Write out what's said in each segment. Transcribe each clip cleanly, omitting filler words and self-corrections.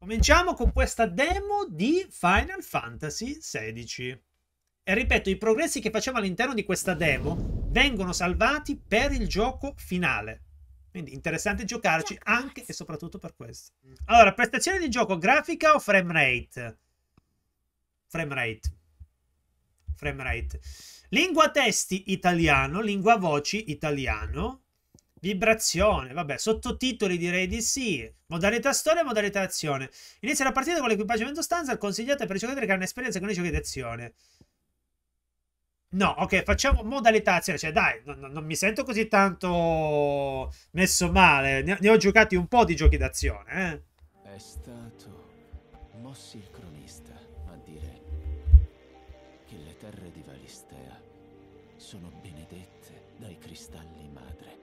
Cominciamo con questa demo di Final Fantasy XVI. E ripeto, i progressi che facciamo all'interno di questa demo vengono salvati per il gioco finale. Quindi interessante giocarci anche e soprattutto per questo. Allora, prestazioni di gioco, grafica o frame rate? Frame rate. Frame rate. Lingua testi italiano, lingua voci italiano. Vibrazione, vabbè, sottotitoli direi di sì. Modalità storia e modalità azione. Inizia la partita con l'equipaggiamento standard consigliate per i giocatori che hanno esperienza con i giochi di azione. No, ok, facciamo modalità azione. Cioè, dai, non mi sento così tanto messo male. Ne ho giocati un po' di giochi d'azione, È stato Mossi il cronista a dire che le terre di Valistea sono benedette dai cristalli madre,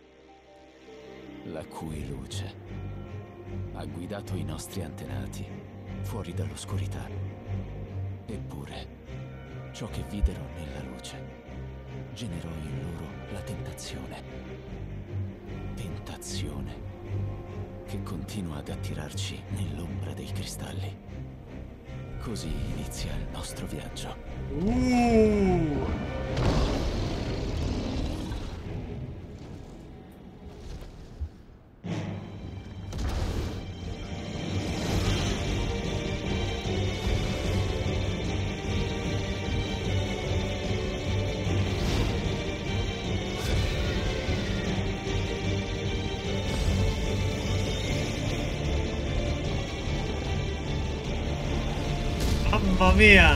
la cui luce ha guidato i nostri antenati fuori dall'oscurità. Eppure, ciò che videro nella luce generò in loro la tentazione. Tentazione che continua ad attirarci nell'ombra dei cristalli. Così inizia il nostro viaggio. Mamma mia!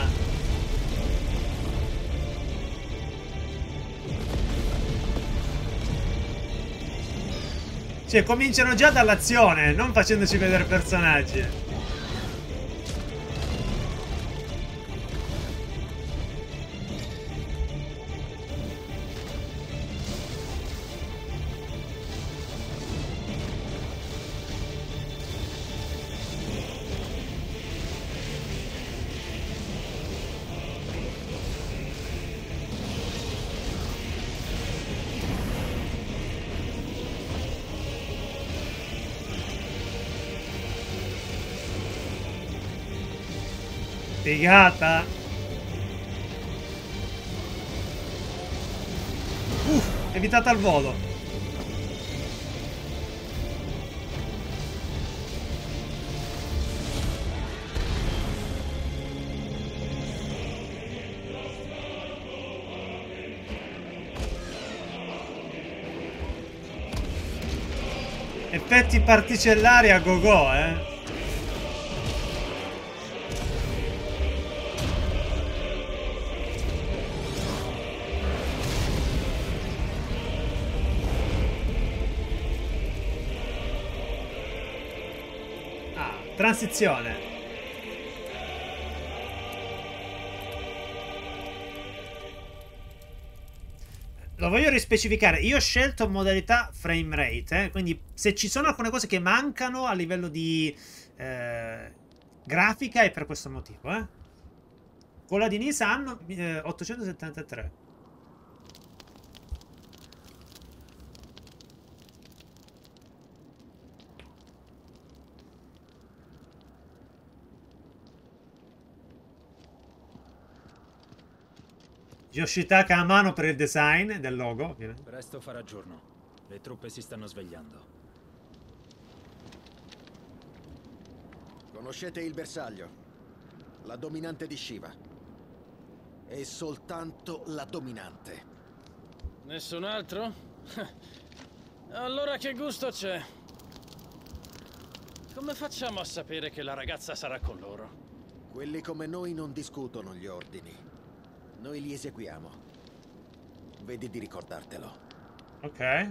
Cioè, cominciano già dall'azione, non facendoci vedere personaggi. Figata! Evitata al volo. Effetti particellari a go-go, Transizione. Lo voglio rispecificare. Io ho scelto modalità frame rate, quindi se ci sono alcune cose che mancano a livello di grafica è per questo motivo. Con la di Nissan 873. Yoshitaka a mano per il design del logo, ovviamente. Presto farà giorno. Le truppe si stanno svegliando. Conoscete il bersaglio? La dominante di Shiva. E soltanto la dominante. Nessun altro? Allora che gusto c'è? Come facciamo a sapere che la ragazza sarà con loro? Quelli come noi non discutono gli ordini. Noi li eseguiamo. Vedi di ricordartelo. Ok.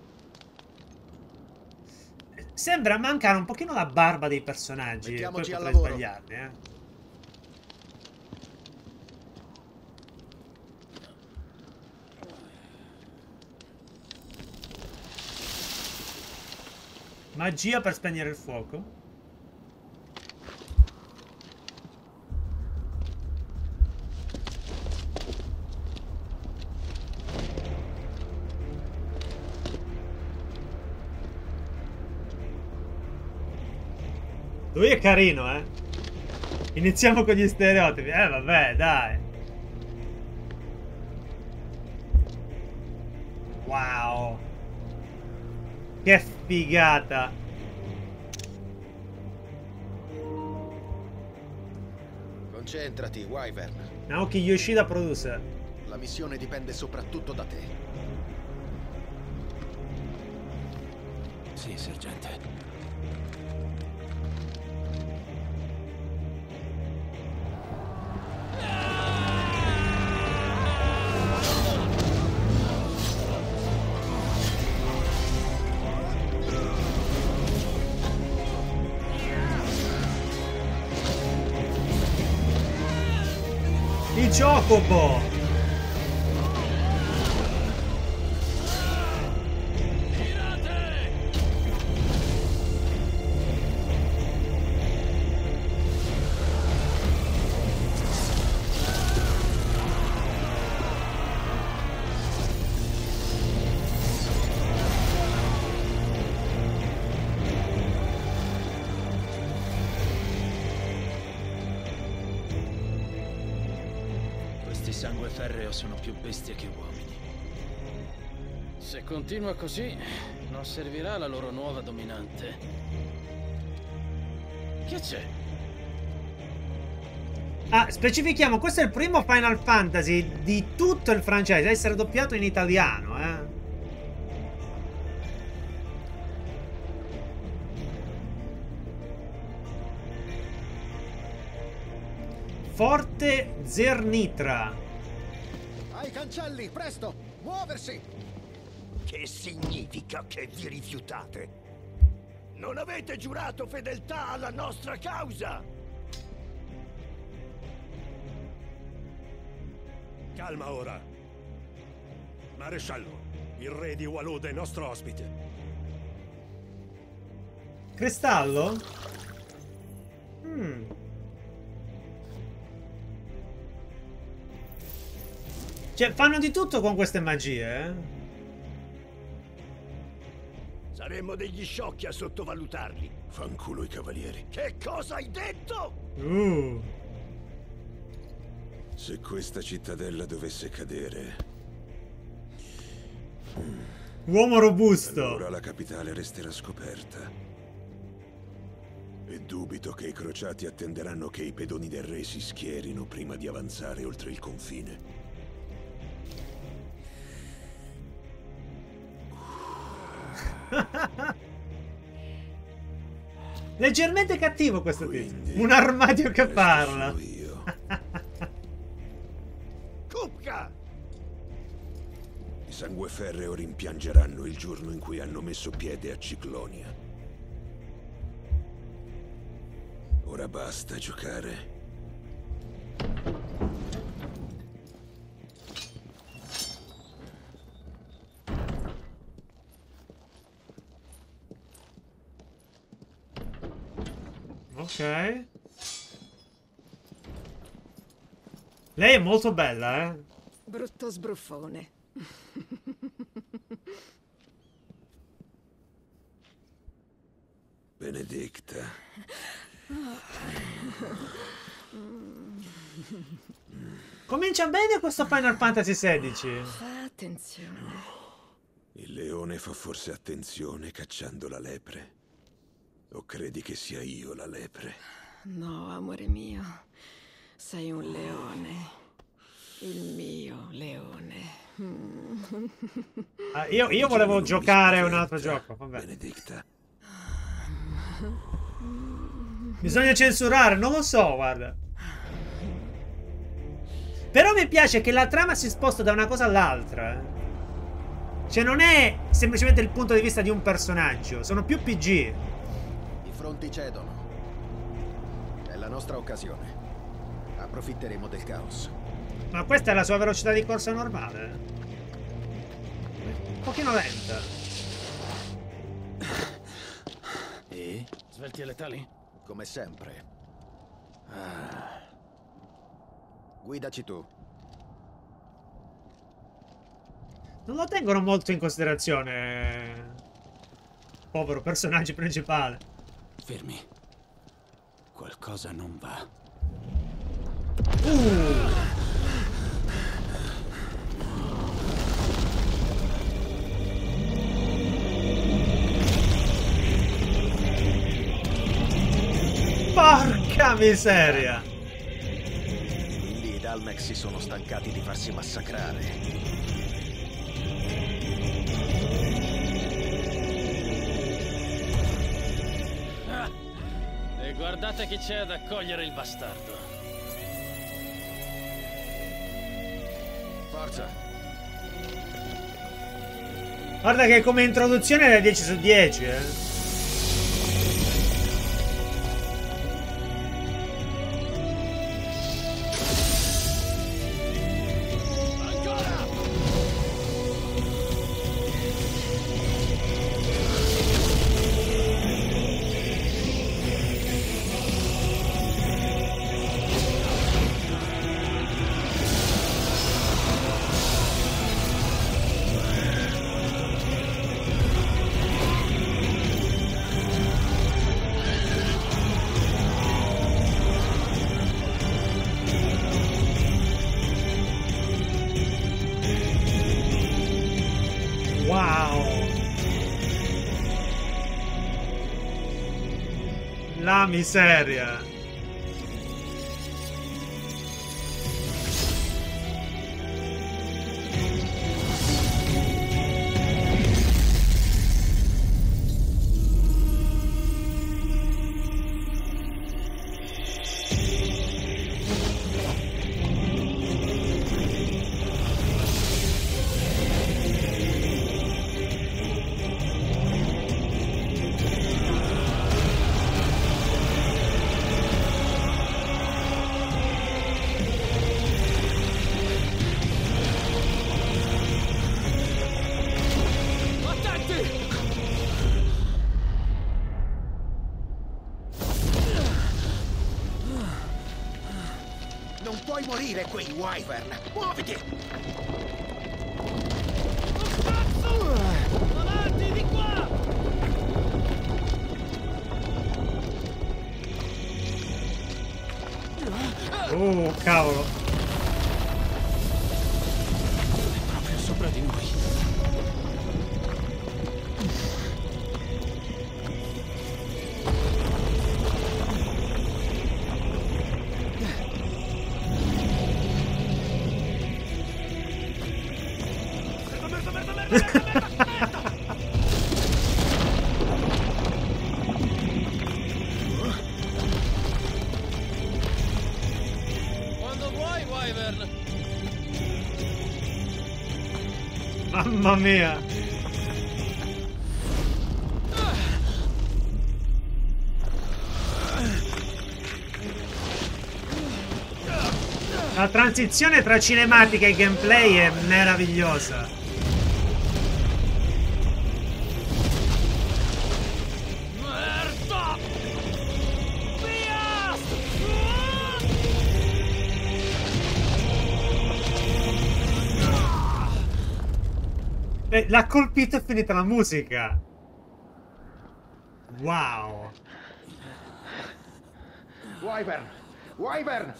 Sembra mancare un pochino la barba dei personaggi. Mettiamoci poi al potrei lavoro. sbagliarmi, Magia per spegnere il fuoco. Lui è carino, eh. Iniziamo con gli stereotipi. Vabbè, dai. Wow. Che figata. Concentrati, Wyvern. Naoki Yoshida producer. La missione dipende soprattutto da te. Sì, sergente. Il Chocobo. Questi sangue ferreo sono più bestie che uomini. Se continua così, non servirà la loro nuova dominante. Che c'è? Ah, specifichiamo, questo è il primo Final Fantasy di tutto il franchise a essere doppiato in italiano, eh. Forte Zernitra. Ai cancelli, presto! Muoversi! Che significa che vi rifiutate? Non avete giurato fedeltà alla nostra causa! Calma ora. Maresciallo, il re di Walud è nostro ospite. Cristallo? Cioè, fanno di tutto con queste magie, eh? Saremmo degli sciocchi a sottovalutarli. Fanculo i cavalieri. Che cosa hai detto? Se questa cittadella dovesse cadere, Uomo robusto. allora la capitale resterà scoperta. E dubito che i crociati attenderanno che i pedoni del re si schierino prima di avanzare oltre il confine. Leggermente cattivo questo tizio. Quindi, Un armadio che resto parla. solo io. Kupka! I sangueferreo rimpiangeranno il giorno in cui hanno messo piede a Ciclonia. Ora basta giocare. Ok. Lei è molto bella, eh. Brutto sbruffone. Benedicta. Comincia bene questo Final Fantasy XVI. Fa attenzione. Il leone fa forse attenzione cacciando la lepre. O credi che sia io la lepre? No, amore mio. Sei un leone. Il mio leone. Ah, io volevo Non mi giocare un spaventa, altro gioco. Vabbè. Benedicta. Bisogna censurare, non lo so, guarda. Però mi piace che la trama si sposta da una cosa all'altra. Cioè non è semplicemente il punto di vista di un personaggio, sono più PG. I fronti cedono. È la nostra occasione. Approfitteremo del caos. Ma questa è la sua velocità di corsa normale. Un pochino lenta. E? Svelti e letali? Come sempre. Guidaci tu. Non lo tengono molto in considerazione. Povero personaggio principale. Fermi. Qualcosa non va. Porca miseria! Quindi i Dalmek si sono stancati di farsi massacrare. E guardate chi c'è ad accogliere il bastardo. Forza! Guarda che come introduzione è da 10 su 10, La miseria. Non puoi morire qui, Wyvern! Muoviti! Avanti, di qua! Cavolo. È proprio sopra di noi. Quando vuoi, Wyvern. Mamma mia. La transizione tra cinematica e gameplay è meravigliosa. Merda! Via! L'ha colpito e è finita la musica. Wow. Wyvern! Wyvern!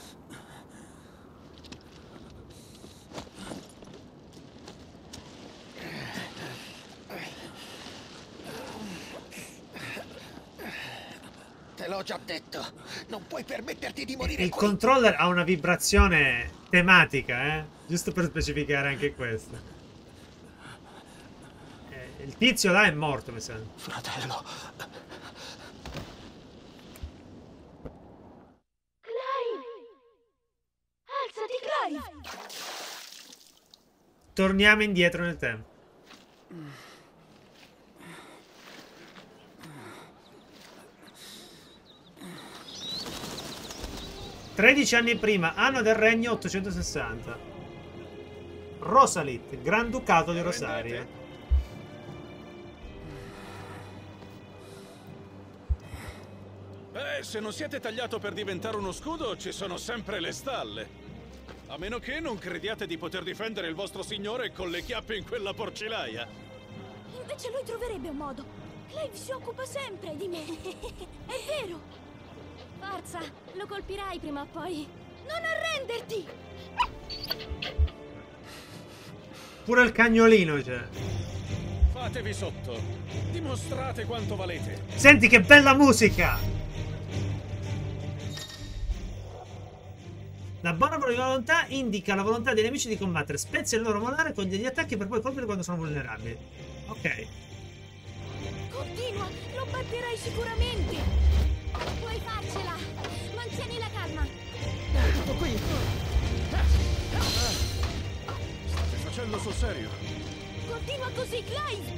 Te l'ho già detto, non puoi permetterti di morire Il qui. controller ha una vibrazione tematica, giusto per specificare anche questo. Il tizio là è morto, mi sa. Fratello. Clive! Alzati, Clive! Torniamo indietro nel tempo. «13 anni prima, anno del regno 860. Rosalit, Granducato di Rosaria». Se non siete tagliato per diventare uno scudo, ci sono sempre le stalle. A meno che non crediate di poter difendere il vostro signore con le chiappe in quella porcilaia. Invece lui troverebbe un modo. Clive si occupa sempre di me. È vero. scomparsa. Lo colpirai prima o poi. Non arrenderti! Pure il cagnolino c'è. Fatevi sotto. Dimostrate quanto valete. Senti che bella musica! La buona volontà indica la volontà dei nemici di combattere. Spezza il loro morale con degli attacchi per poi colpire quando sono vulnerabili. Ok. Continua, lo batterai sicuramente. Puoi farcela. Mantieni la calma. Tutto qui. State facendo sul serio? Continua così, Clive.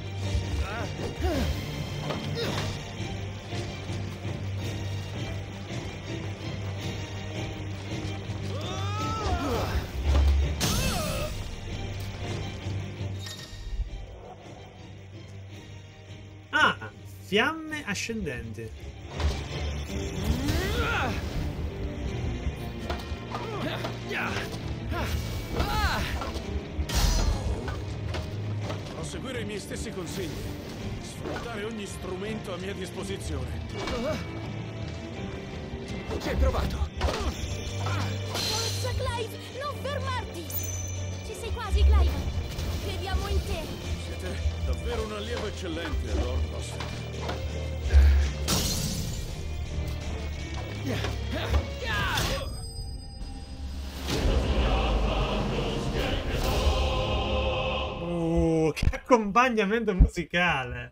Ah, fiamme ascendenti. Devo seguire i miei stessi consigli. Sfruttare ogni strumento a mia disposizione. Ci hai provato. Forza, Clive, non fermarti. Ci sei quasi, Clive. Crediamo in te. Siete davvero un allievo eccellente, Lord Boss. Che accompagnamento musicale.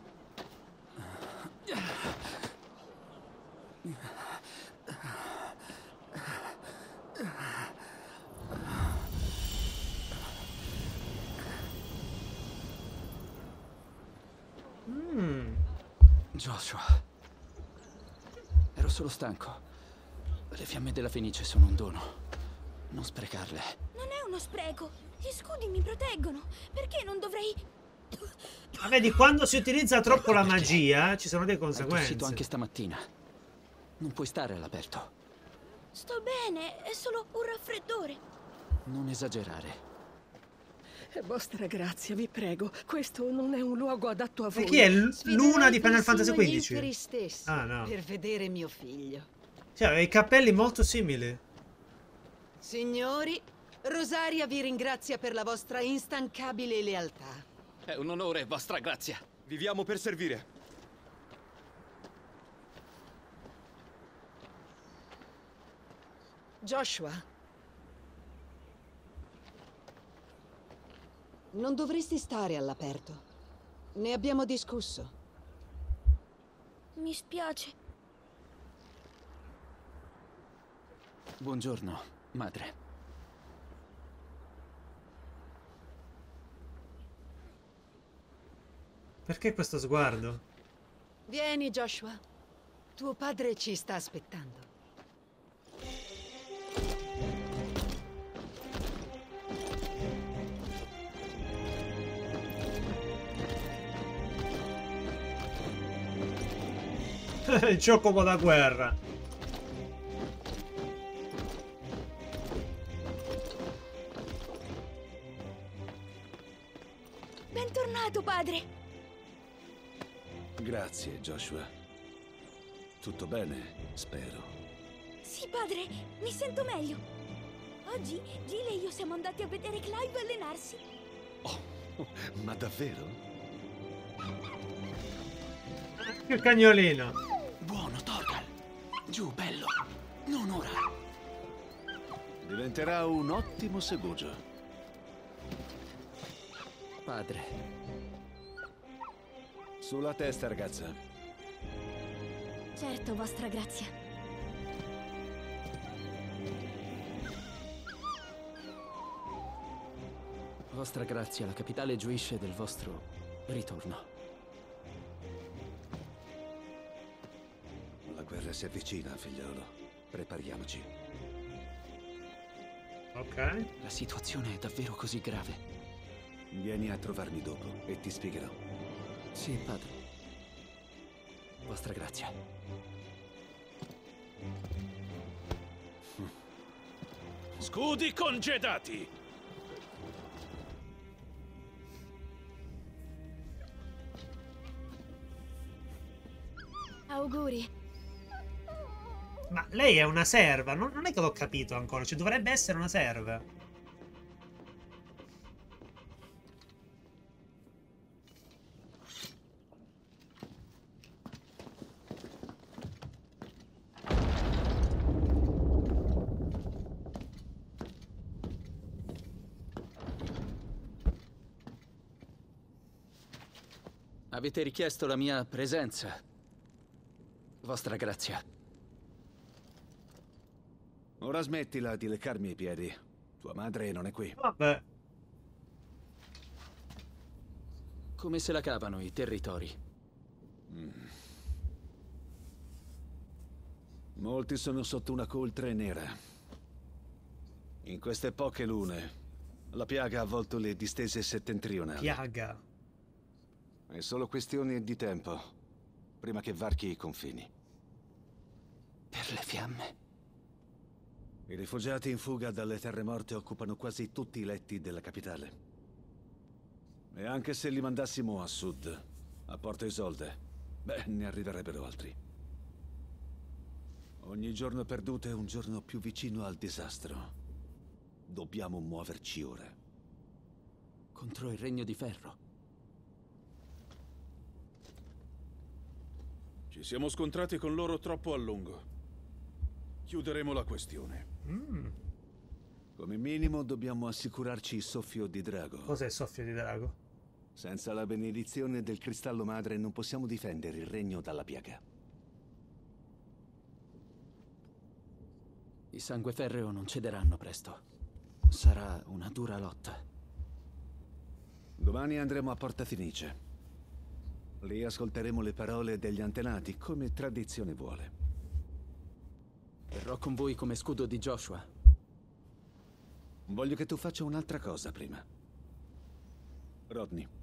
Joshua. Ero solo stanco. Le fiamme della Fenice sono un dono. Non sprecarle. Non è uno spreco. Gli scudi mi proteggono. Perché non dovrei... Ma vedi, quando si utilizza troppo la magia ci sono delle Hai tossito conseguenze. anche stamattina. Non puoi stare all'aperto. Sto bene, è solo un raffreddore. Non esagerare. Vostra grazia, vi prego, questo non è un luogo adatto a E voi. chi è Luna di Final Sfiderei Fantasy persino gli XV? inferi stessi Ah, no. per vedere mio figlio. Cioè, aveva i capelli molto simili. Signori, Rosaria vi ringrazia per la vostra instancabile lealtà. È un onore, vostra grazia. Viviamo per servire. Joshua, non dovresti stare all'aperto. Ne abbiamo discusso. Mi spiace. Buongiorno, madre. Perché questo sguardo? Vieni, Joshua. Tuo padre ci sta aspettando. Il Chocobo da guerra. Bentornato, padre. Grazie, Joshua. Tutto bene, spero. Sì, padre, mi sento meglio. Oggi Jill e io siamo andati a vedere Clive allenarsi. Oh, ma davvero? Il cagnolino. Buono, Torgal. Giù, bello. Non ora. Diventerà un ottimo segugio. Padre. Sulla testa, ragazza. Certo, vostra grazia. Vostra grazia, la capitale gioisce del vostro ritorno. La guerra si avvicina, figliolo. Prepariamoci. Ok. La situazione è davvero così grave? Vieni a trovarmi dopo e ti spiegherò. Sì, padre. Vostra grazia. Scudi congedati! Auguri. Ma lei è una serva? Non è che l'ho capito ancora. Cioè, dovrebbe essere una serva. Avete richiesto la mia presenza. Vostra grazia. Ora smettila di leccarmi i piedi. Tua madre non è qui. Vabbè. Come se la cavano i territori? Molti sono sotto una coltre nera. In queste poche lune, la piaga ha avvolto le distese settentrionali. Piaga. È solo questione di tempo, prima che varchi i confini. Per le fiamme. I rifugiati in fuga dalle terre morte occupano quasi tutti i letti della capitale. E anche se li mandassimo a sud, a Porto Isolde, beh, ne arriverebbero altri. Ogni giorno perduto è un giorno più vicino al disastro. Dobbiamo muoverci ora. Contro il Regno di Ferro. Ci siamo scontrati con loro troppo a lungo. Chiuderemo la questione. Come minimo dobbiamo assicurarci il soffio di drago. Cos'è il soffio di drago? Senza la benedizione del cristallo madre non possiamo difendere il regno dalla piaga. I sangueferreo non cederanno presto. Sarà una dura lotta. Domani andremo a Porta Fenice. Lì ascolteremo le parole degli antenati, come tradizione vuole. Verrò con voi come scudo di Joshua. Voglio che tu faccia un'altra cosa prima. Rodney.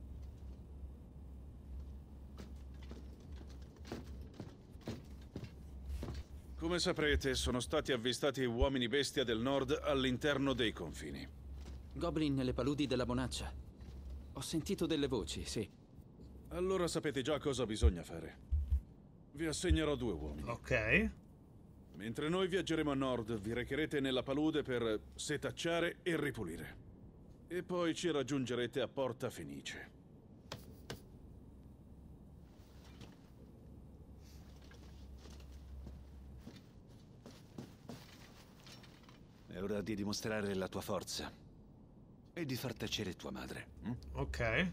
Come saprete, sono stati avvistati uomini bestia del nord all'interno dei confini. Goblin nelle paludi della Bonaccia. Ho sentito delle voci, sì. Allora sapete già cosa bisogna fare. Vi assegnerò 2 uomini. Ok. Mentre noi viaggeremo a nord, vi recherete nella palude per setacciare e ripulire. E poi ci raggiungerete a Porta Fenice. È ora di dimostrare la tua forza. E di far tacere tua madre. Ok.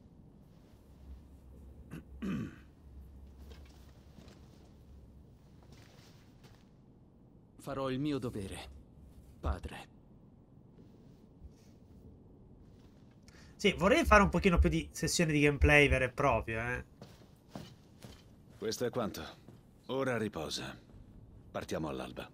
Farò il mio dovere, padre. Sì, vorrei fare un pochino più di sessioni di gameplay vere e proprie, Questo è quanto. Ora riposa. Partiamo all'alba.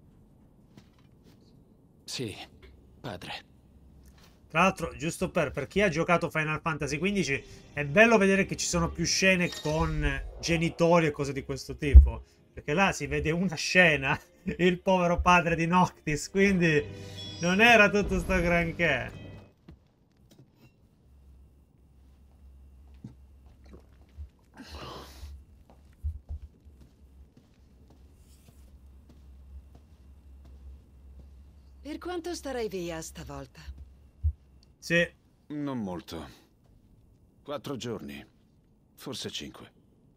Sì, padre. Tra l'altro, giusto per chi ha giocato Final Fantasy XV, è bello vedere che ci sono più scene con genitori e cose di questo tipo. Perché là si vede una scena, il povero padre di Noctis, quindi non era tutto sto granché. Per quanto starai via stavolta? Sì. Non molto. 4 giorni. Forse 5.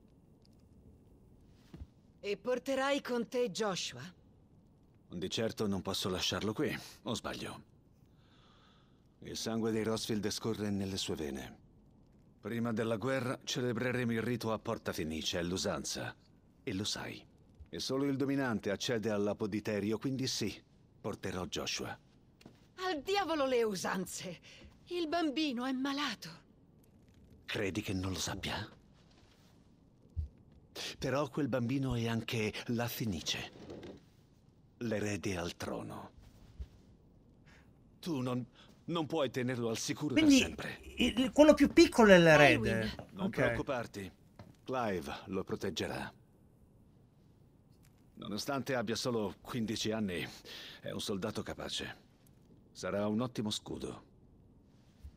E porterai con te Joshua? Di certo non posso lasciarlo qui, o sbaglio? Il sangue dei Rosfield scorre nelle sue vene. Prima della guerra celebreremo il rito a Porta Fenice, è l'usanza. E lo sai. E solo il dominante accede all'apoditerio, quindi sì, porterò Joshua. Al diavolo le usanze! Il bambino è malato. Credi che non lo sappia? Però quel bambino è anche la Fenice. L'erede al trono. Tu non puoi tenerlo al sicuro Quindi per sempre. quello più piccolo è l'erede. Non preoccuparti. Clive lo proteggerà. Nonostante abbia solo 15 anni, è un soldato capace. Sarà un ottimo scudo.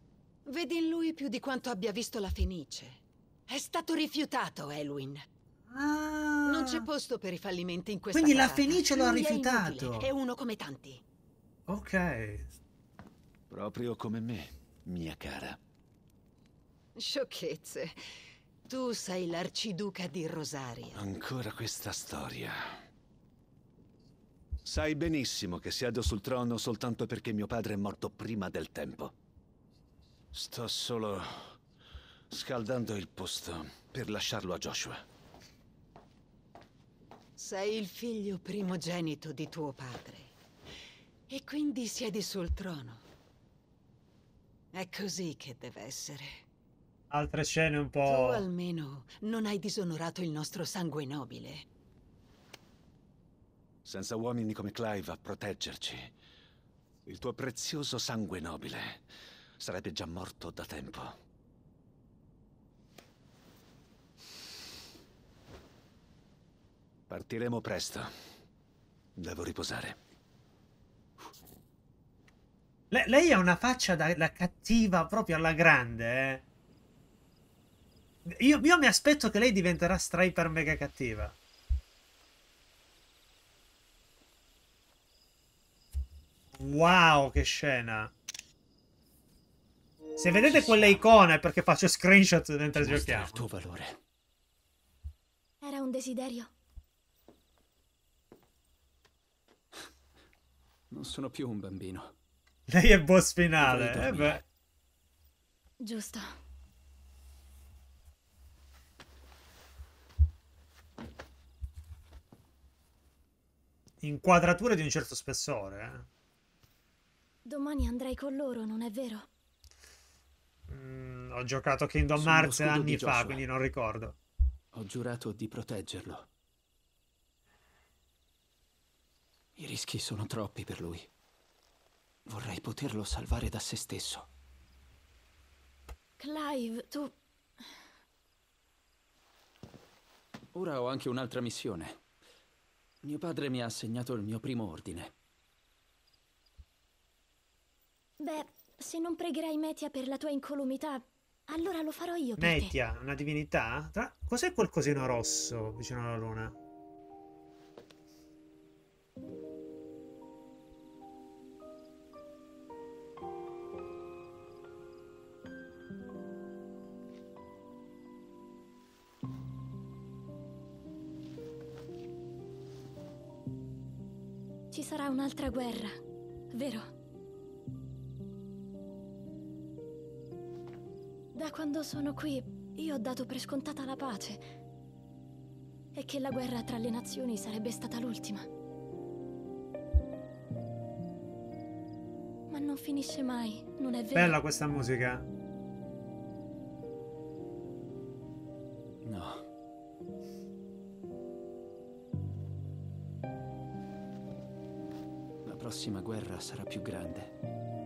Vedi in lui più di quanto abbia visto la Fenice. È stato rifiutato, Elwyn. Non c'è posto per i fallimenti in questa Quindi la casata. Fenice lo ha Lui è rifiutato. inutile, è uno come tanti. Ok. Proprio come me, mia cara. Sciocchezze. Tu sei l'arciduca di Rosaria. Ancora questa storia. Sai benissimo che siedo sul trono soltanto perché mio padre è morto prima del tempo. Sto solo scaldando il posto per lasciarlo a Joshua. Sei il figlio primogenito di tuo padre. E quindi siedi sul trono. È così che deve essere. Altre scene un Tu po'... almeno non hai disonorato il nostro sangue nobile. Senza uomini come Clive a proteggerci, il tuo prezioso sangue nobile sarebbe già morto da tempo. Partiremo presto. Devo riposare. Lei ha una faccia da cattiva proprio alla grande, Io mi aspetto che lei diventerà iper mega cattiva. Wow, che scena. Se vedete quelle icone è perché faccio screenshot mentre giochiamo. Il tuo valore. Era un desiderio. Non sono più un bambino. Lei è boss finale. Beh. Giusto. Inquadrature di un certo spessore, Domani andrai con loro, non è vero? Ho giocato Kingdom Sono Hearts lo scudo anni di fa, Joshua. quindi non ricordo. Ho giurato di proteggerlo. I rischi sono troppi per lui. Vorrei poterlo salvare da se stesso. Clive, tu... Ora ho anche un'altra missione. Mio padre mi ha assegnato il mio primo ordine. Beh, se non pregherai Metia per la tua incolumità, allora lo farò io per te. Metia, una divinità? Cos'è quel cosino rosso vicino alla luna? Ci sarà un'altra guerra, vero? Da quando sono qui, io ho dato per scontata la pace. E che la guerra tra le nazioni sarebbe stata l'ultima. Ma non finisce mai, non è vero? Bella questa musica. No. La prossima guerra sarà più grande.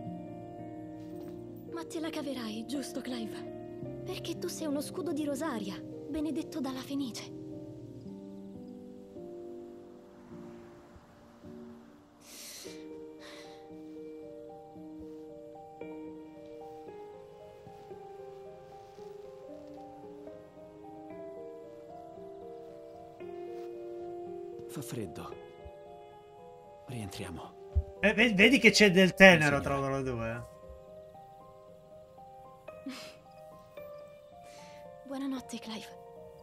Ma te la caverai, giusto, Clive? Perché tu sei uno scudo di Rosaria, benedetto dalla Fenice. Fa freddo. Rientriamo. Vedi che c'è del tenero tra loro due. Buonanotte, Clive.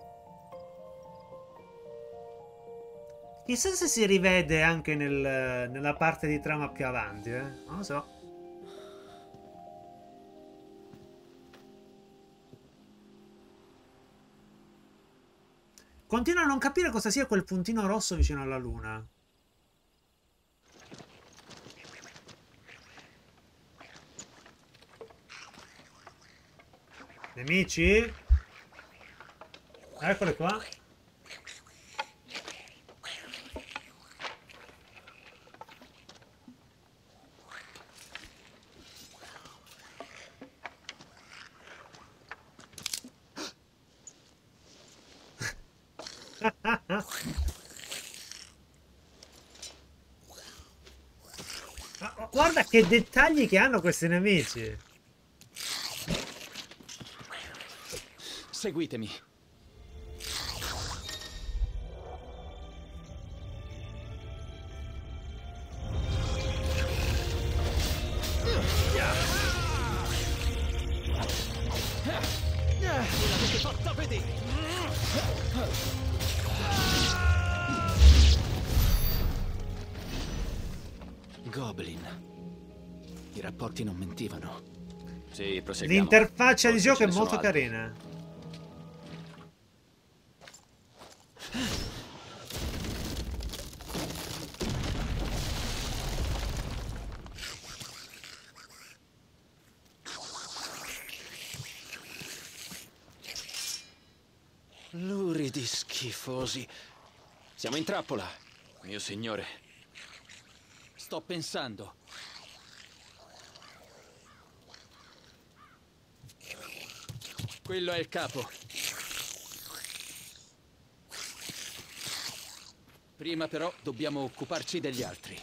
Chissà se si rivede anche nella parte di trama più avanti, Non lo so. Continuo a non capire cosa sia quel puntino rosso vicino alla luna. Nemici? Eccoli qua. Guarda che dettagli che hanno questi nemici. Seguitemi. Goblin. I rapporti non mentivano. Sì, proseguiamo. L'interfaccia di Forse gioco ce è ne sono molto altri. carina. Luridi schifosi. Siamo in trappola, mio signore. Sto pensando. Quello è il capo. Prima però dobbiamo occuparci degli altri.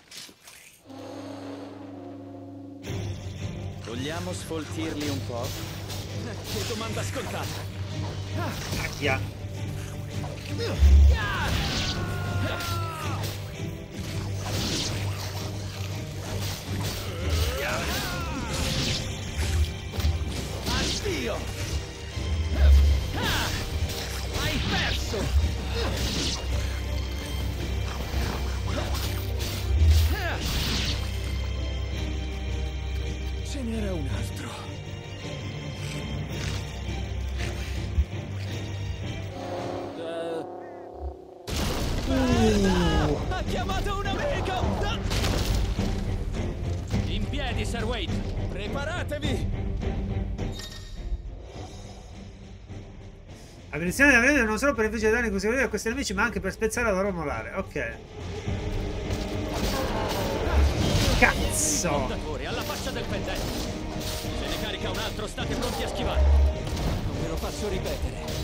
Vogliamo sfoltirli un po'? Che domanda scontata. Cacchia. Addio! Hai perso! Ce n'era un altro. Ha chiamato un amico! In piedi, Sir Wade! Preparatevi! La munizione da vedere non solo per infliggere danni consecutivi a questi nemici, ma anche per spezzare la loro morale. Ok. Cazzo! Fondatore, alla faccia del pendente! Se ne carica un altro, state pronti a schivare! Non ve lo faccio ripetere.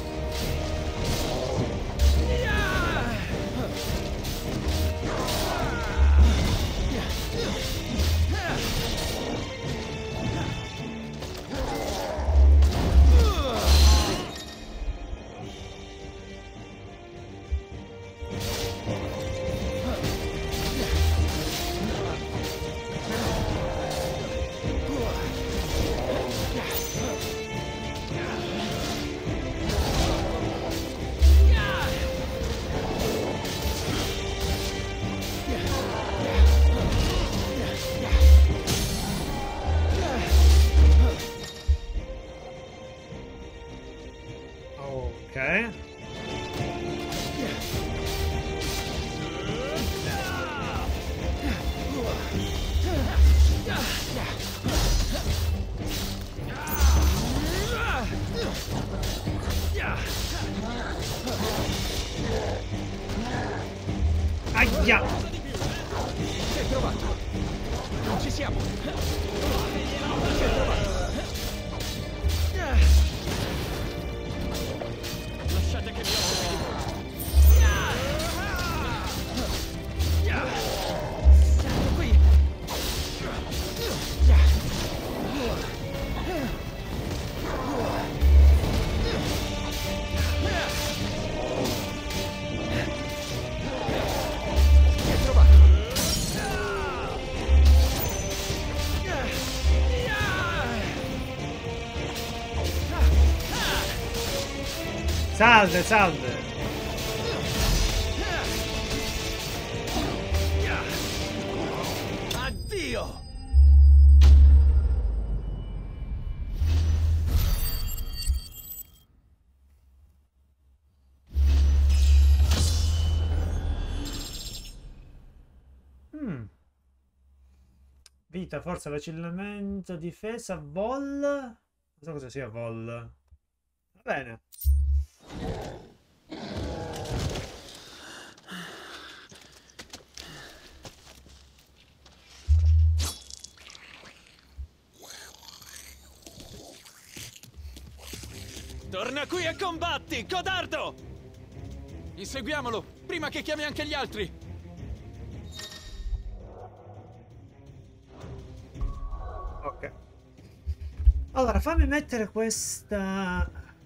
Ok. Aia! Che trovato? Non ci siamo! Che trovato? Lasciate che mi occupi di voi! Siamo qui! Che trovato? Salve, salve. Addio! Vita, forza, vacillamento, difesa, vol. Non so cosa sia vol. Va bene. Torna qui e combatti, codardo! Inseguiamolo, prima che chiami anche gli altri! Ok. Allora, fammi mettere questa...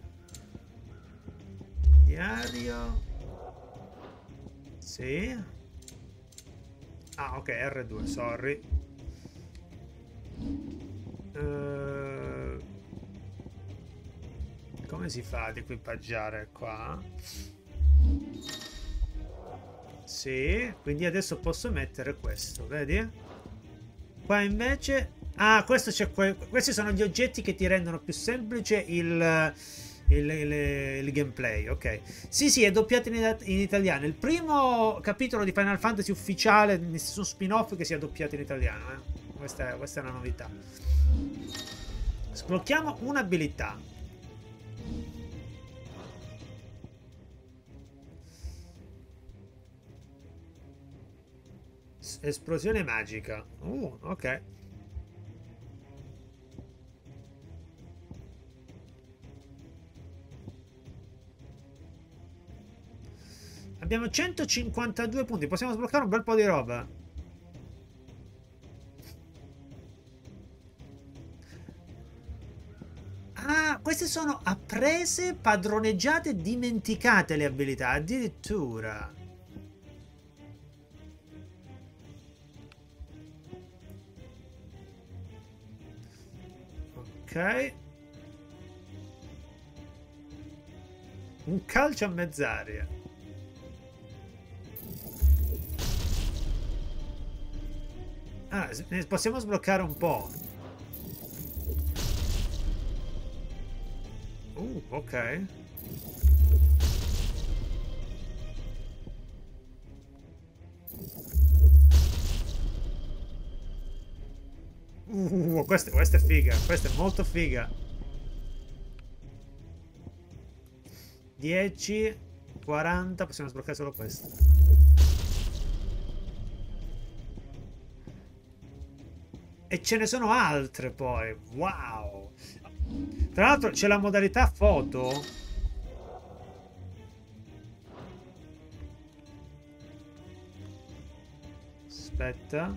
Diario. Sì. Ah, ok, R2, sorry. Come si fa ad equipaggiare qua? Sì, quindi adesso posso mettere questo, vedi? Qua invece... Ah, questo c'è questi sono gli oggetti che ti rendono più semplice il gameplay, ok. Sì, è doppiato in italiano. Il primo capitolo di Final Fantasy ufficiale, nessun spin-off che sia doppiato in italiano, eh. Questa è una novità. Sblocchiamo un'abilità. Esplosione magica. Ok. Abbiamo 152 punti. Possiamo sbloccare un bel po' di roba. Ah, queste sono apprese, padroneggiate, dimenticate le abilità. Addirittura. Ok. Un calcio a mezz'aria. Ah, ne possiamo sbloccare un po'. Ok. Questa è figa. Questa è molto figa. 10, 40. Possiamo sbloccare solo questo. E ce ne sono altre poi. Wow. Tra l'altro c'è la modalità foto. Aspetta.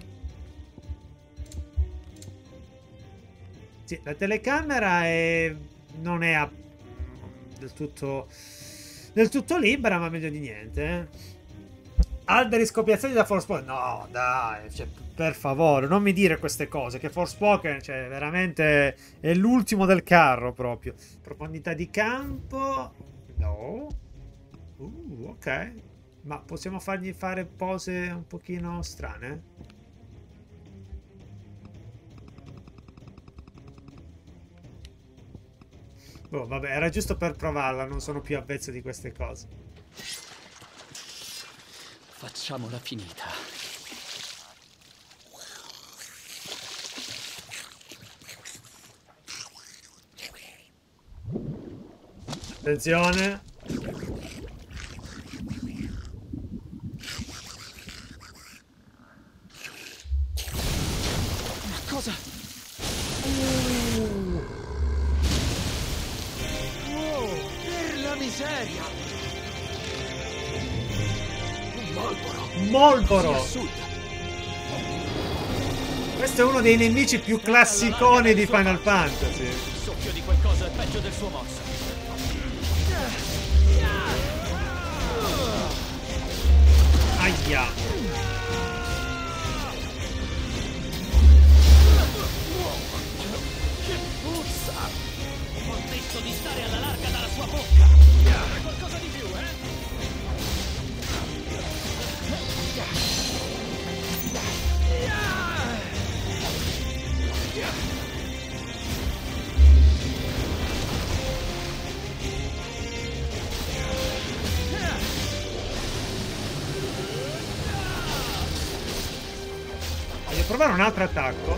Sì, la telecamera non è del tutto libera, ma meglio di niente. Alberi scopiazzati da Forspoken. No, dai, cioè, per favore, non mi dire queste cose. Che Forspoken, cioè, veramente è l'ultimo del carro proprio. Profondità di campo. No. Ok. Ma possiamo fargli fare pose un pochino strane? Boh, vabbè, era giusto per provarla. Non sono più avvezzo di queste cose. Facciamola finita. Attenzione. Ma cosa? Per la miseria! Molboro. Questo è uno dei nemici più classiconi di Final Fantasy. Il soffio di qualcosa è peggio del suo morso. Aia. Che puzza! Ho detto di stare alla larga dalla sua bocca. Qualcosa di più, Voglio provare un altro attacco.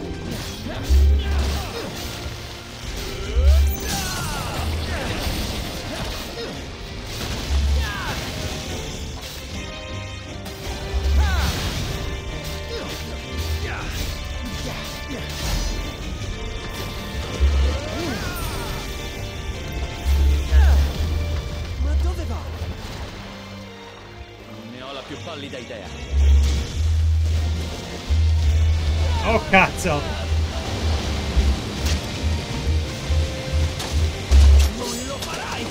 Ma dove va? Non ne ho la più pallida idea. Oh cazzo. Non lo farai!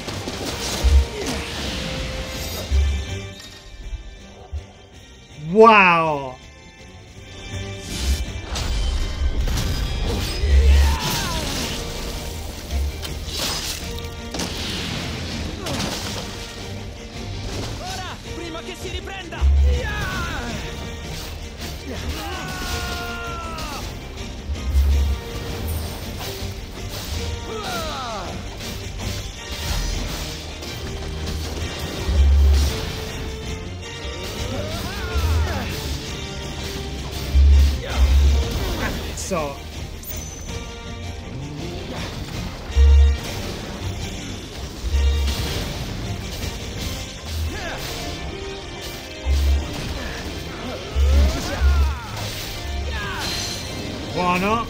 Wow. Ora, prima che si riprenda! so. Buono.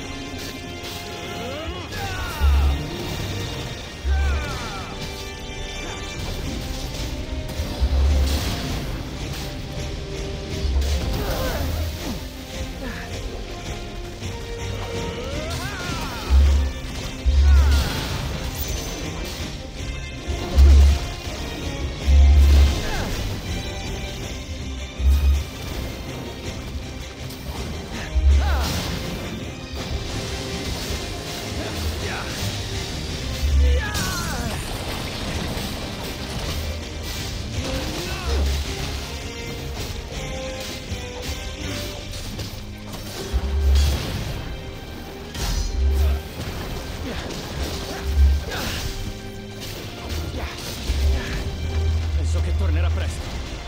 Penso che tornerà presto.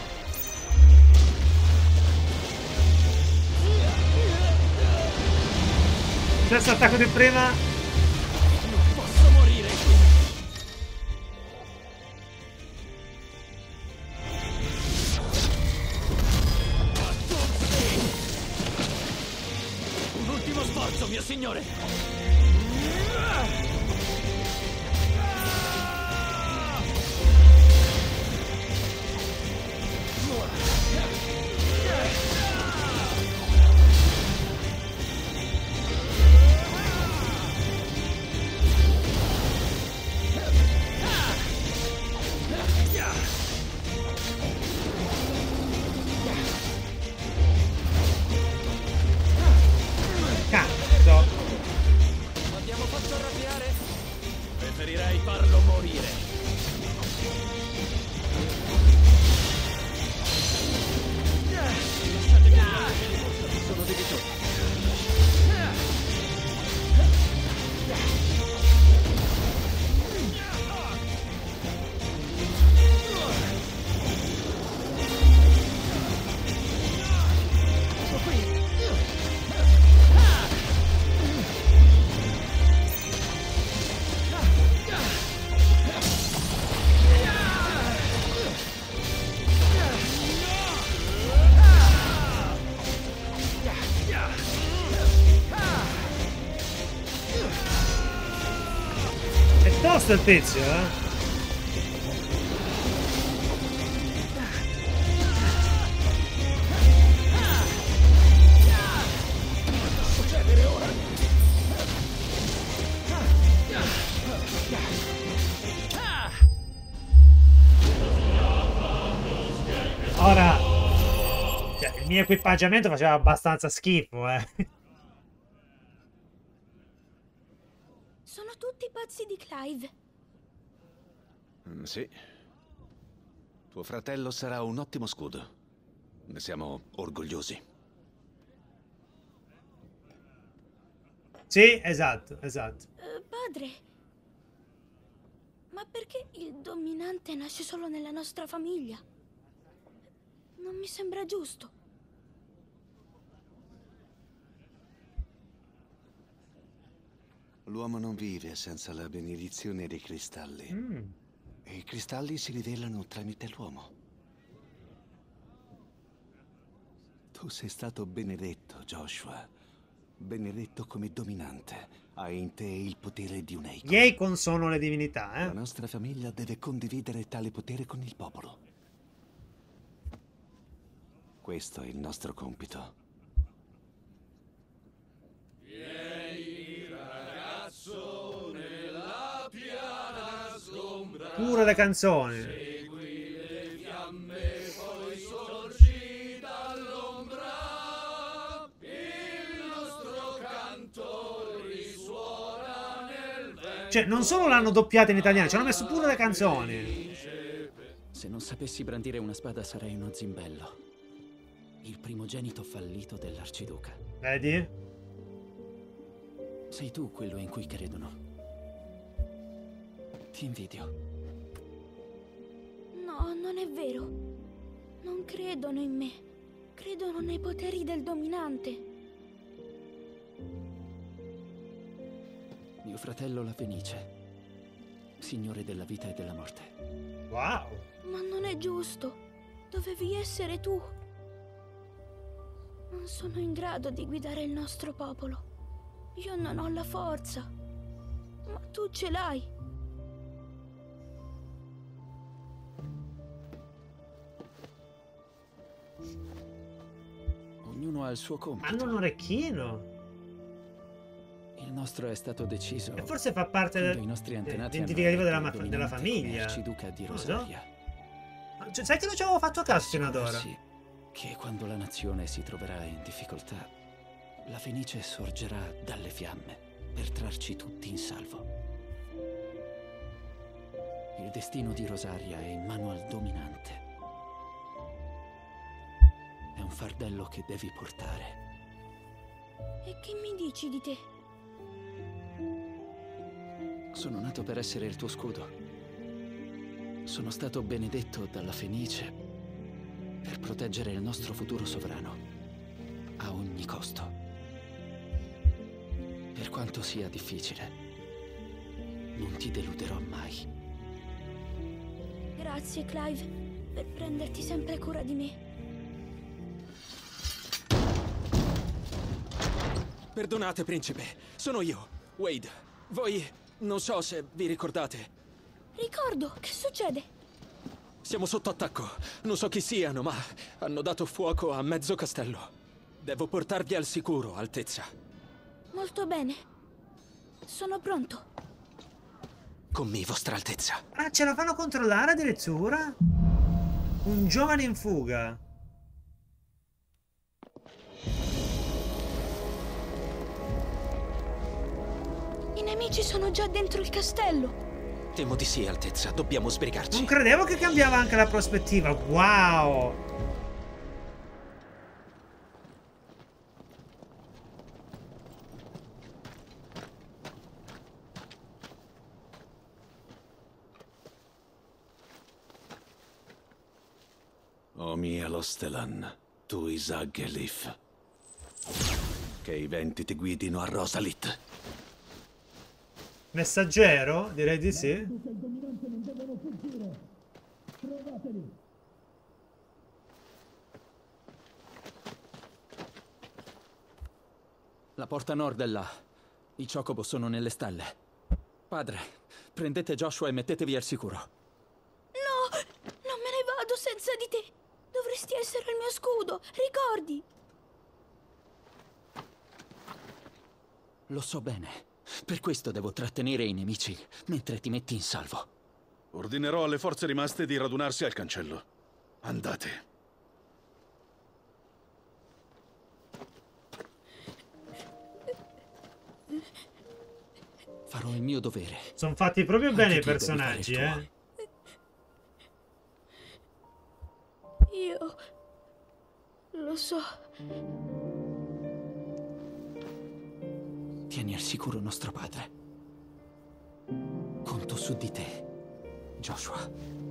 Stesso attacco di prima. Non posso morire qui. Un ultimo sforzo, mio signore. Cazzo. L'abbiamo fatto arrabbiare? Preferirei farlo morire. Sono debitori. È tosto il pezzo, eh? Ora, cioè, il mio equipaggiamento faceva abbastanza schifo, eh. Sono tutti pazzi di Clive. Sì. Tuo fratello sarà un ottimo scudo. Ne siamo orgogliosi. Sì, esatto, esatto. Padre, ma perché il dominante nasce solo nella nostra famiglia? Non mi sembra giusto. L'uomo non vive senza la benedizione dei cristalli. E i cristalli si rivelano tramite l'uomo. Tu sei stato benedetto, Joshua. Benedetto come dominante. Hai in te il potere di un Eiko. Gli Eikon sono le divinità, La nostra famiglia deve condividere tale potere con il popolo. Questo è il nostro compito. Vieni, ragazzo, nella piana sgombra. Pure le canzoni. Segui le fiamme, poi sorgi dall'ombra. Il nostro canto risuona nel vento. Cioè, non solo l'hanno doppiata in italiano, ci hanno messo pure le canzoni. Se non sapessi brandire una spada sarei uno zimbello. Il primogenito fallito dell'arciduca. Vedi? Sei tu quello in cui credono. Ti invidio. No, non è vero. Non credono in me. Credono nei poteri del dominante. Mio fratello la Fenice, signore della vita e della morte. Wow. Ma non è giusto. Dovevi essere tu. Non sono in grado di guidare il nostro popolo. Io non ho la forza. Ma tu ce l'hai. Ognuno ha il suo compito. Hanno un orecchino. Il nostro è stato deciso. E forse fa parte quando i nostri antenati identificativo hanno della famiglia. Arciduca di Non lo so. Rosaria. Cioè, sai che non ci avevo fatto caso fino ad ora? Sì, che quando la nazione si troverà in difficoltà, la Fenice sorgerà dalle fiamme per trarci tutti in salvo. Il destino di Rosaria è in mano al dominante. È un fardello che devi portare. E che mi dici di te? Sono nato per essere il tuo scudo. Sono stato benedetto dalla Fenice per proteggere il nostro futuro sovrano a ogni costo. Per quanto sia difficile, non ti deluderò mai. Grazie, Clive, per prenderti sempre cura di me. Perdonate, principe. Sono io, Wade. Voi non so se vi ricordate. Ricordo, che succede? Siamo sotto attacco. Non so chi siano, ma hanno dato fuoco a mezzo castello. Devo portarvi al sicuro, Altezza. Molto bene. Sono pronto. Con me, Vostra Altezza. Ah, ce la fanno controllare addirittura? Un giovane in fuga. I nemici sono già dentro il castello. Temo di sì, Altezza. Dobbiamo sbrigarci. Non credevo che cambiava anche la prospettiva. Wow. Omi Elostelan, tu Isag Elif. Che i venti ti guidino a Rosalit. Messaggero? Direi di sì. La porta nord è là. I Chocobo sono nelle stalle. Padre, prendete Joshua e mettetevi al sicuro. No, non me ne vado senza di te. Dovresti essere il mio scudo, ricordi? Lo so bene. Per questo devo trattenere i nemici mentre ti metti in salvo. Ordinerò alle forze rimaste di radunarsi al cancello. Andate. Farò il mio dovere. Sono fatti proprio bene i personaggi, Io lo so. Tieni al sicuro nostro padre. Conto su di te, Joshua.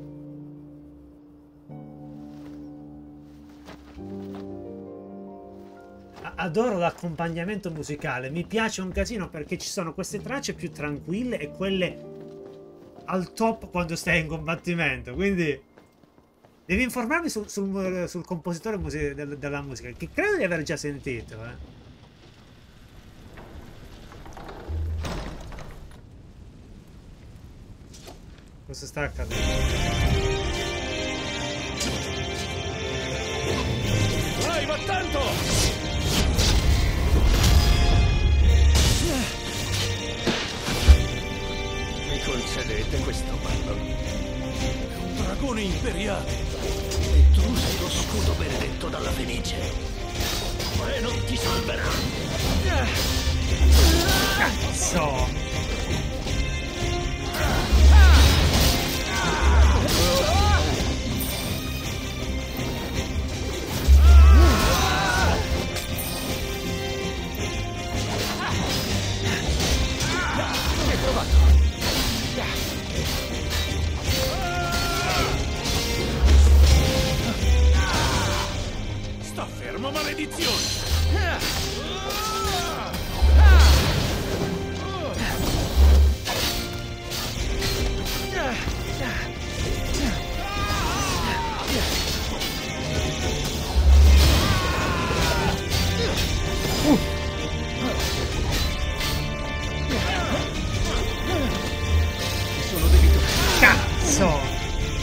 Adoro l'accompagnamento musicale. Mi piace un casino perché ci sono queste tracce più tranquille e quelle al top quando stai in combattimento. Quindi devi informarmi sul compositore della musica, che credo di aver già sentito, Cosa sta accadendo? Vai, va tanto! Mi concedete questo ballo? È un dragone imperiale! E tu sei lo scudo benedetto dalla Fenice. E non ti salverà! Cazzo! Sta fermo, maledizione! Sono devi cazzo!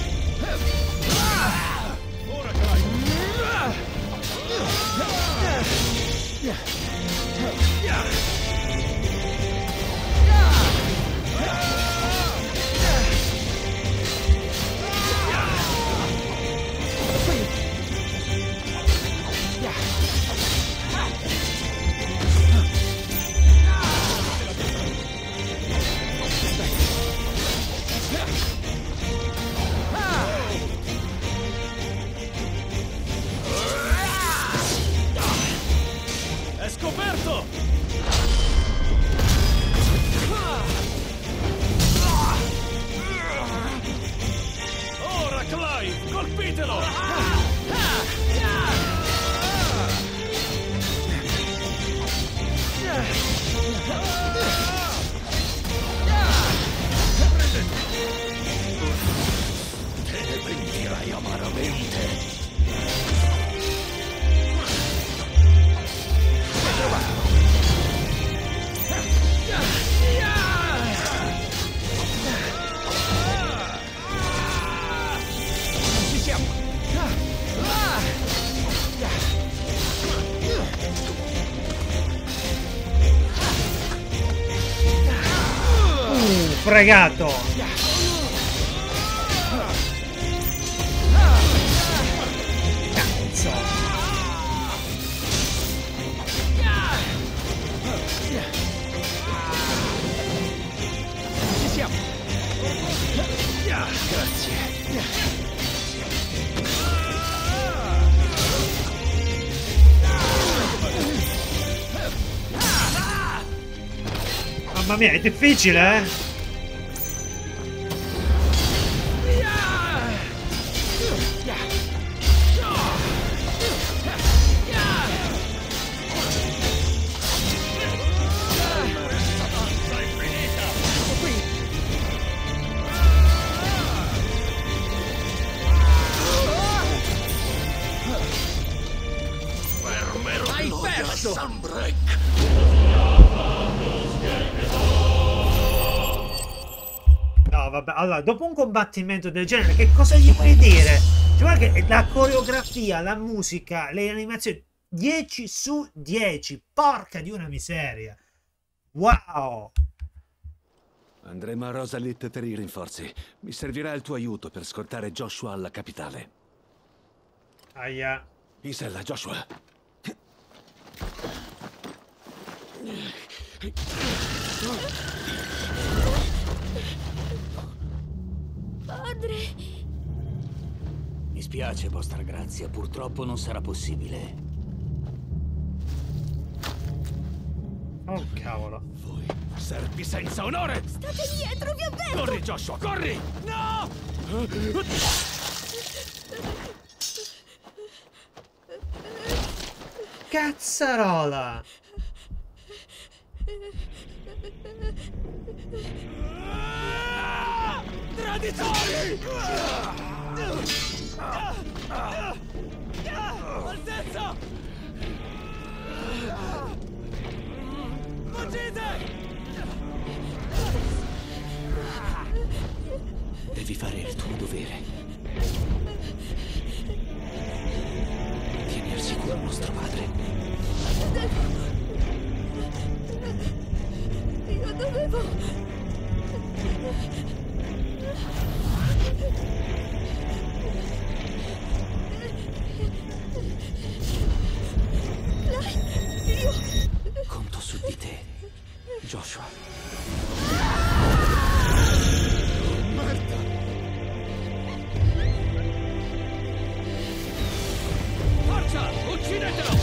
È scoperto! Ora, Clive, colpitelo! Te ne pentirai amaramente. Ci siamo. Fregato! Cazzo! Ci siamo. Grazie. Mamma mia, è difficile, eh? Hai perso! No, vabbè, allora, dopo un combattimento del genere, che cosa gli vuoi dire? Cioè, guarda che la coreografia, la musica, le animazioni, 10 su 10, porca di una miseria. Wow! Andremo a Rosalit per i rinforzi. Mi servirà il tuo aiuto per scortare Joshua alla capitale. Aia. In sella, Joshua. Padre! Mi spiace, vostra grazia, purtroppo non sarà possibile. Oh, cavolo. Voi, serpi senza onore! State dietro, vi avverto! Corri, Joshua, corri! No! Cazzarola! Traditori! Altezza! Fuggite! Devi fare il tuo dovere. Tieni al sicuro nostro padre. Io dovevo... Conto su di te, Joshua. Merda! Forza! Uccidetelo!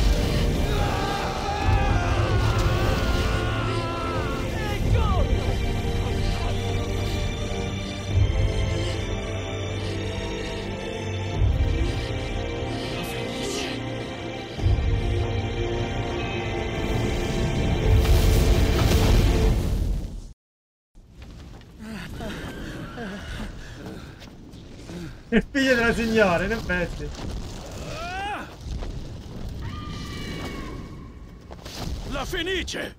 Il figlio della signora, in effetti. La Fenice!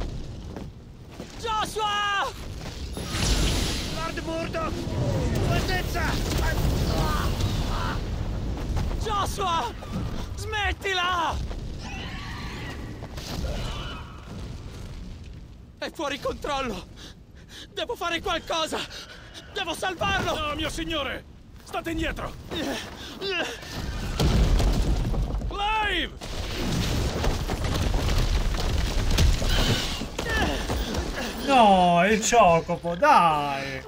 Joshua! Lord Murdoch! Altezza! Joshua! Smettila! È fuori controllo! Devo fare qualcosa! Devo salvarlo! No, mio signore! State indietro! Clive! No, il Chocobo, dai!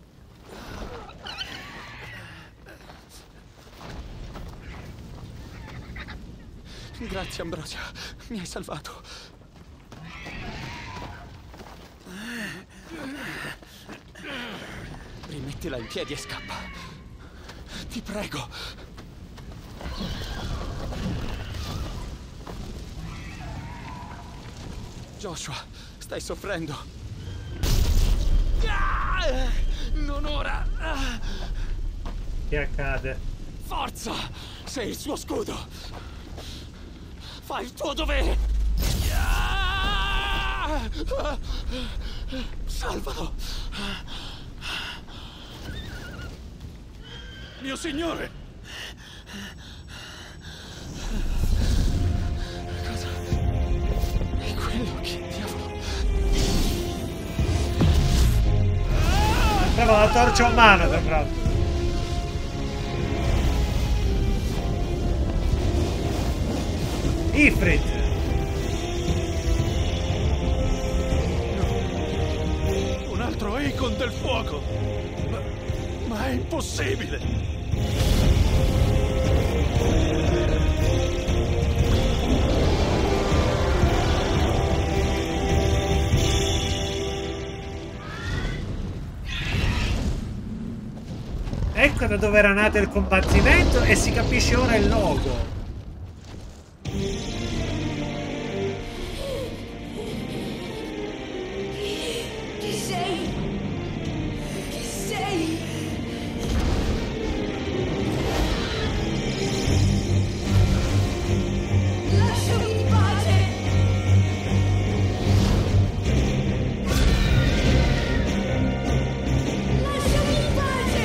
Grazie, Ambrosia. Mi hai salvato. Rimettila in piedi e scappa. Ti prego. Joshua, stai soffrendo. Non ora. Che accade? Forza! Sei il suo scudo. Fai il tuo dovere. Salvalo. Mio signore! Cosa? È quello che diavolo? Sembrava la torcia umana, sembrava. Ifrit! Un altro Eikon del fuoco! Ma è impossibile! Ecco da dove era nato il combattimento e si capisce ora il logo. Chi sei? Chi sei? Lasciami in pace! Lasciami in pace!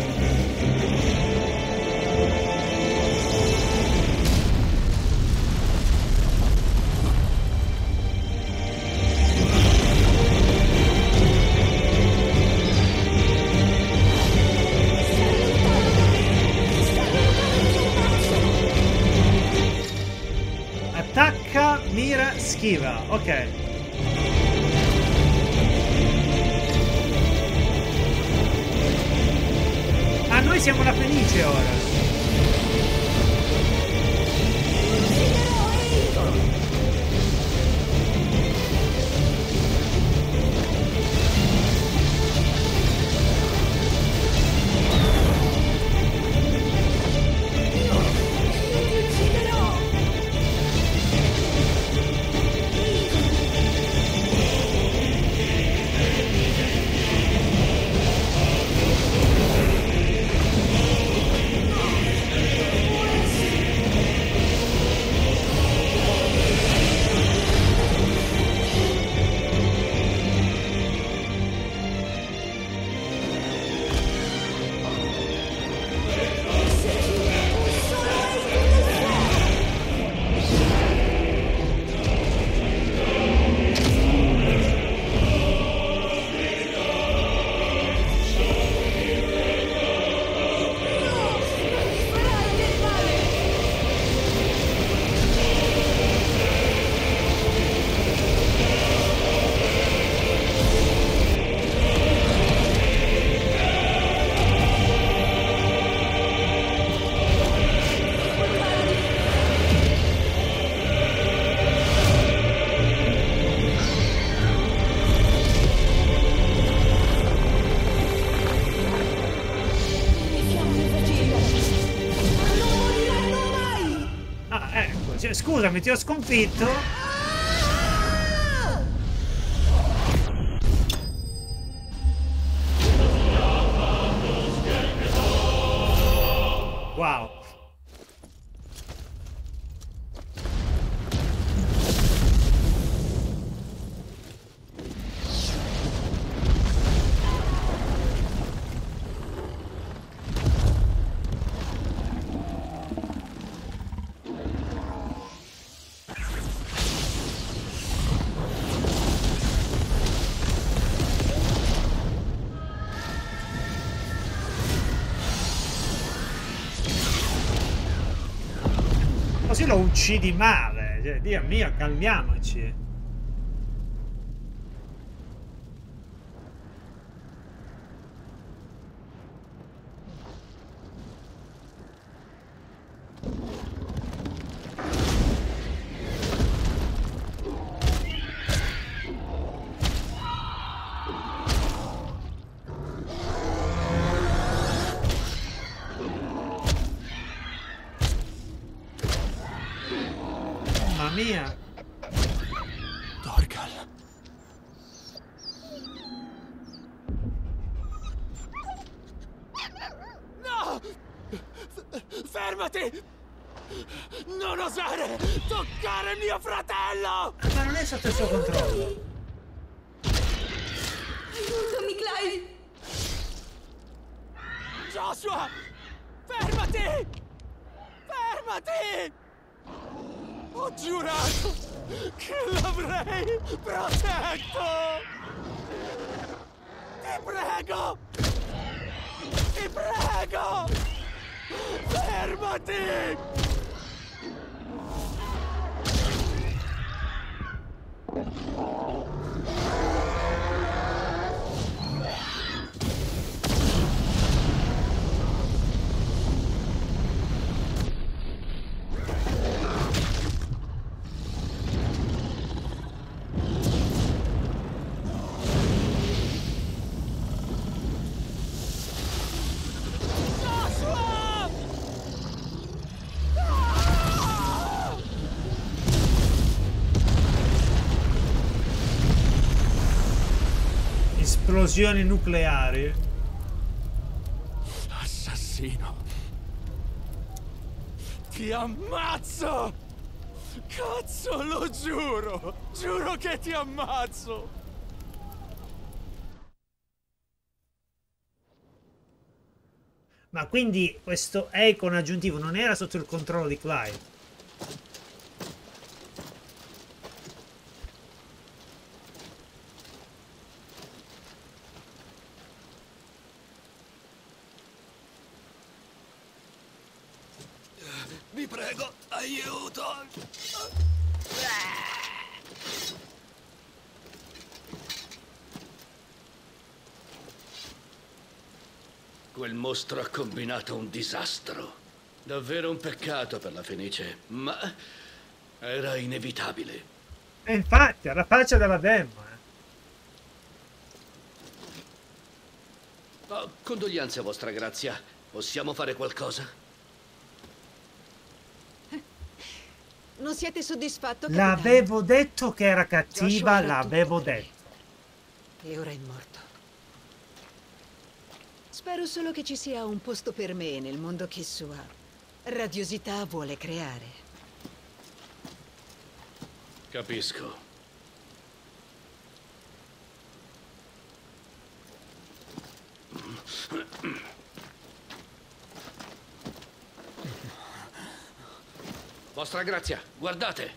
Attacca, mira, schiva. Ok. Ah, noi siamo la Fenice ora. Scusami, ti ho sconfitto. Wow. lo uccidi male. Cioè, Dio mio, calmiamoci. Mia. Dorgal. No! Fermati! Non osare toccare mio fratello! Ma non è sotto il suo controllo. Aiutami, Clive! Joshua! Fermati! Fermati! Ho giurato che l'avrei protetto! Ti prego! Ti prego! Fermati! Esplosioni nucleari. Assassino. Ti ammazzo! Cazzo, lo giuro! Giuro che ti ammazzo! Ma quindi questo Akon aggiuntivo non era sotto il controllo di Clive? Vi prego, aiuto! Quel mostro ha combinato un disastro. Davvero un peccato per la Fenice, ma era inevitabile. E infatti, alla faccia della demo, Oh, condoglianze, vostra grazia. Possiamo fare qualcosa? Non siete soddisfatto? L'avevo detto che era cattiva, Joshua, l'avevo detto. E ora è morto. Spero solo che ci sia un posto per me nel mondo che sua radiosità vuole creare. Capisco. Vostra grazia, guardate!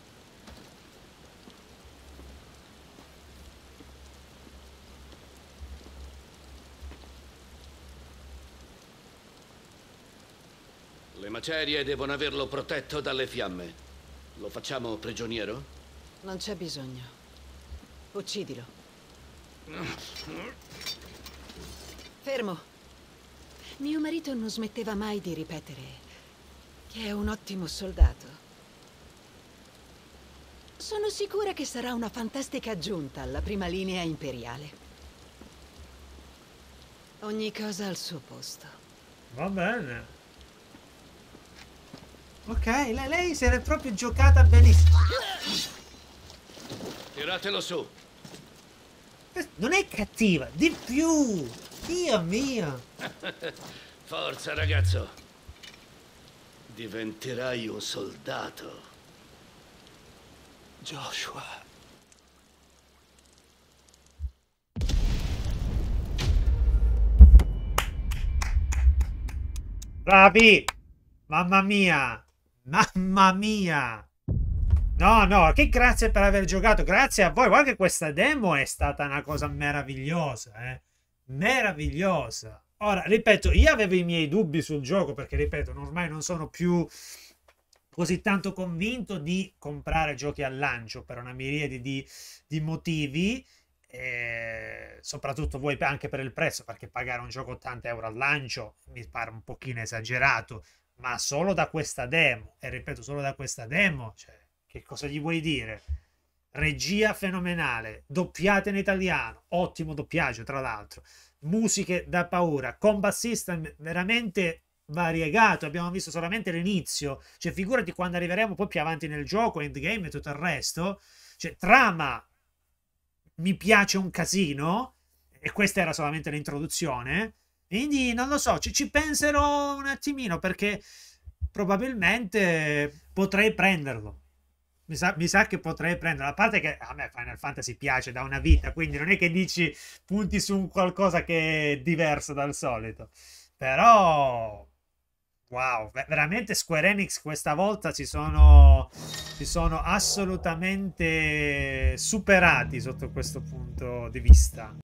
Le macerie devono averlo protetto dalle fiamme. Lo facciamo prigioniero? Non c'è bisogno. Uccidilo. Fermo. Mio marito non smetteva mai di ripetere che è un ottimo soldato. Sono sicura che sarà una fantastica aggiunta alla prima linea imperiale. Ogni cosa al suo posto. Va bene. Ok, lei se l'è proprio giocata benissimo. Tiratelo su. Non è cattiva, di più. Dio mio. Forza, ragazzo. Diventerai un soldato. Joshua. Bravi. Mamma mia. Mamma mia. No, che grazie per aver giocato. Grazie a voi. Guarda che questa demo è stata una cosa meravigliosa, meravigliosa. Ora, ripeto, io avevo i miei dubbi sul gioco perché, ripeto, ormai non sono più così tanto convinto di comprare giochi al lancio per una miriade di motivi, soprattutto voi anche per il prezzo, perché pagare un gioco 80 euro al lancio mi pare un pochino esagerato, ma solo da questa demo, e ripeto, solo da questa demo, cioè, che cosa gli vuoi dire? Regia fenomenale, doppiata in italiano, ottimo doppiaggio tra l'altro, musiche da paura, combat system veramente variegato, abbiamo visto solamente l'inizio, cioè figurati quando arriveremo poi più avanti nel gioco, endgame e tutto il resto, cioè trama mi piace un casino, e questa era solamente l'introduzione, quindi non lo so, ci penserò un attimino, perché probabilmente potrei prenderlo. Mi sa che potrei prenderlo, a parte che a me Final Fantasy piace da una vita, quindi non è che dici punti su un qualcosa che è diverso dal solito, però wow, veramente Square Enix questa volta si sono assolutamente superati sotto questo punto di vista.